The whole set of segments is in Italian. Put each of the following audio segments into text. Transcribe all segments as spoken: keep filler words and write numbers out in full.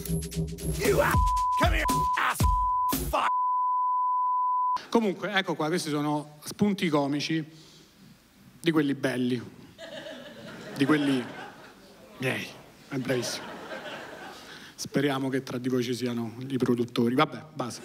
You ass. Come here, ass. Fuck. Comunque, ecco qua, questi sono spunti comici di quelli belli, di quelli miei. È bravissimo. Speriamo che tra di voi ci siano i produttori. Vabbè, basta.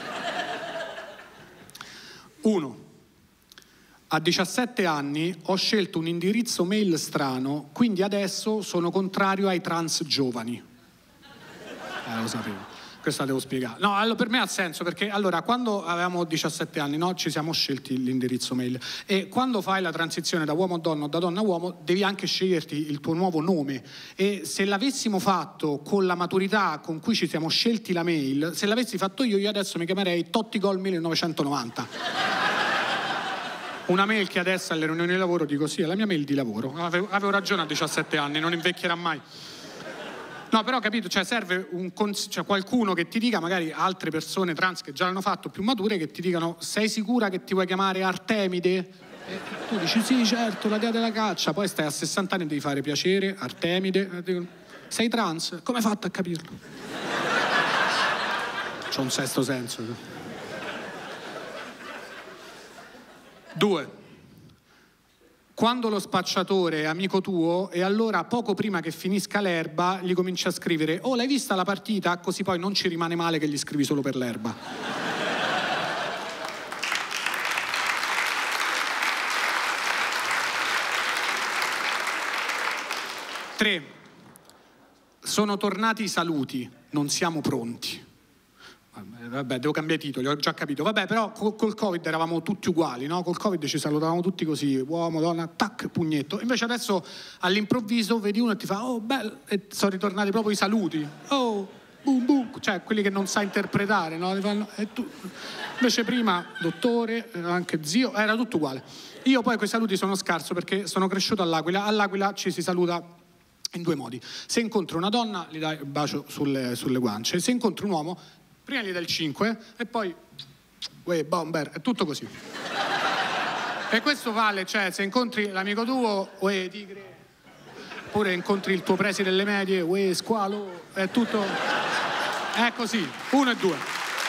Uno. A diciassette anni ho scelto un indirizzo mail strano, quindi adesso sono contrario ai trans giovani. Eh, lo sapevo. Questa la devo spiegare. No, allora, per me ha senso, perché allora quando avevamo diciassette anni, no, ci siamo scelti l'indirizzo mail, e quando fai la transizione da uomo a donna o da donna a uomo devi anche sceglierti il tuo nuovo nome, e se l'avessimo fatto con la maturità con cui ci siamo scelti la mail, se l'avessi fatto io, io adesso mi chiamerei Tottigol millenovecentonovanta. Una mail che adesso alle riunioni di lavoro dico sì, è la mia mail di lavoro. Avevo, avevo ragione a diciassette anni, non invecchierà mai. No, però capito, cioè serve un cons- cioè qualcuno che ti dica, magari altre persone trans che già l'hanno fatto, più mature, che ti dicano: sei sicura che ti vuoi chiamare Artemide? E tu dici sì, certo, la dea della caccia. Poi stai a sessanta anni e devi fare piacere, Artemide. Sei trans? Come hai fatto a capirlo? C'ho un sesto senso. Due. Quando lo spacciatore è amico tuo, e allora poco prima che finisca l'erba gli cominci a scrivere: oh, l'hai vista la partita? Così poi non ci rimane male che gli scrivi solo per l'erba. Tre. Sono tornati i saluti, non siamo pronti. Vabbè, devo cambiare titoli, ho già capito. Vabbè, però col Covid eravamo tutti uguali, no? Col Covid ci salutavamo tutti così, uomo, donna, tac, pugnetto. Invece adesso all'improvviso vedi uno e ti fa: oh, bello, e sono ritornati proprio i saluti. Oh, boom, boom, cioè quelli che non sa interpretare, no? Fanno, e tu... Invece prima, dottore, anche zio, era tutto uguale. Io poi quei saluti sono scarso perché sono cresciuto all'Aquila. All'Aquila ci si saluta in due modi. Se incontri una donna, gli dai il bacio sulle, sulle guance. Se incontri un uomo, prima gli dai il cinque e poi uè, bomber, è tutto così. E questo vale, cioè, se incontri l'amico tuo, uè, tigre, oppure incontri il tuo preside delle medie, uè, squalo, è tutto, è così, uno e due.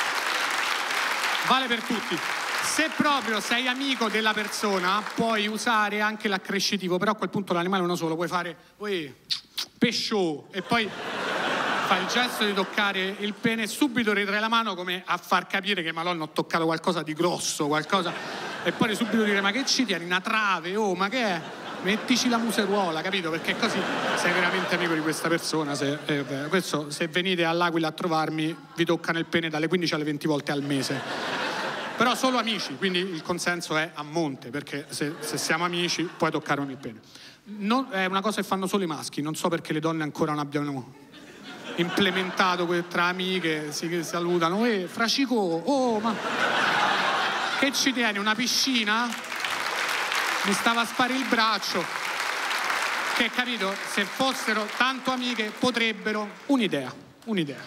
Vale per tutti. Se proprio sei amico della persona, puoi usare anche l'accrescitivo, però a quel punto l'animale è uno solo, puoi fare, uè, pesciò, e poi fa il gesto di toccare il pene e subito ritrai la mano come a far capire che Malonna ho toccato qualcosa di grosso, qualcosa, e poi subito dire: ma che ci tieni, una trave, oh, ma che è? Mettici la museruola, capito? Perché così sei veramente amico di questa persona. Se, eh, beh, questo, se venite all'Aquila a trovarmi, vi toccano il pene dalle quindici alle venti volte al mese. Però solo amici, quindi il consenso è a monte, perché se, se siamo amici puoi toccarmi il pene. Non, è una cosa che fanno solo i maschi, non so perché le donne ancora non abbiano implementato tra amiche, si che salutano: eh, Fracico, oh, ma che ci tieni, una piscina? Mi stava a sparare il braccio. Che, capito, se fossero tanto amiche potrebbero, un'idea, un'idea,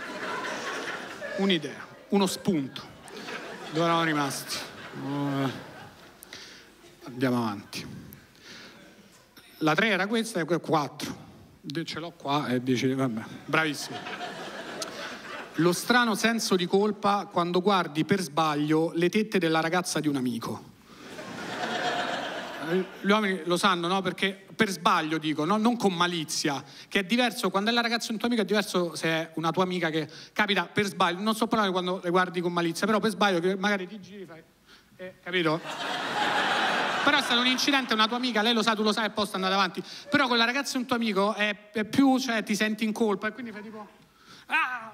un'idea, uno spunto. Dove eravamo rimasti? Uh, andiamo avanti. La tre era questa e quattro. Ce l'ho qua e dici, vabbè, bravissimo. Lo strano senso di colpa quando guardi per sbaglio le tette della ragazza di un amico. Gli uomini lo sanno, no? Perché per sbaglio dico, no? Non con malizia, che è diverso quando è la ragazza di un tuo amico, è diverso se è una tua amica che capita per sbaglio. Non sto parlando quando le guardi con malizia, però per sbaglio che magari ti giri, fai, eh, capito? Però è stato un incidente, una tua amica, lei lo sa, tu lo sai, e poi sta andando avanti. Però con la ragazza di un tuo amico è, è più, cioè ti senti in colpa e quindi fai tipo: ah!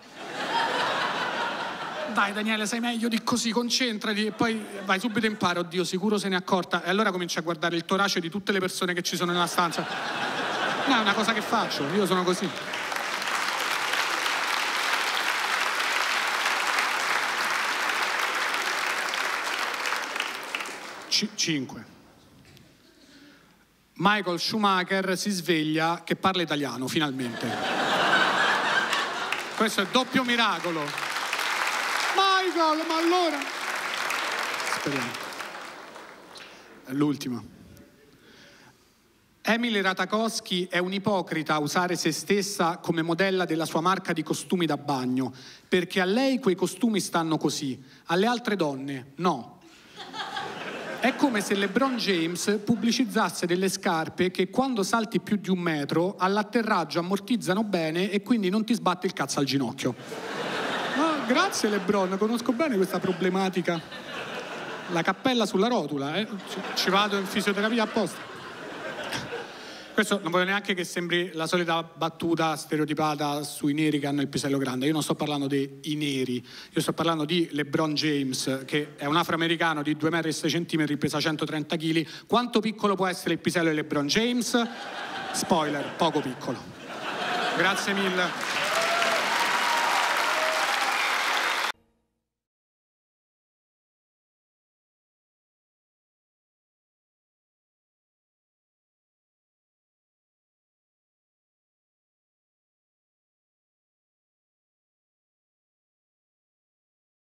Dai Daniele, sei meglio di così, concentrati. E poi vai subito in paro, oddio, sicuro se n'è accorta. E allora cominci a guardare il torace di tutte le persone che ci sono nella stanza. No, è una cosa che faccio, io sono così. C- cinque. Michael Schumacher si sveglia che parla italiano, finalmente. Questo è doppio miracolo. Michael, ma allora... Speriamo. È l'ultima. Emily Ratajkowski è un'ipocrita a usare se stessa come modella della sua marca di costumi da bagno, perché a lei quei costumi stanno così, alle altre donne no. È come se LeBron James pubblicizzasse delle scarpe che quando salti più di un metro all'atterraggio ammortizzano bene e quindi non ti sbatte il cazzo al ginocchio. Ah, grazie LeBron, conosco bene questa problematica. La cappella sulla rotula, eh? Ci, ci vado in fisioterapia apposta. Questo non voglio neanche che sembri la solita battuta stereotipata sui neri che hanno il pisello grande. Io non sto parlando dei neri, io sto parlando di LeBron James, che è un afroamericano di due metri e sei centimetri, pesa centotrenta chili. Quanto piccolo può essere il pisello di LeBron James? Spoiler, poco piccolo. Grazie mille.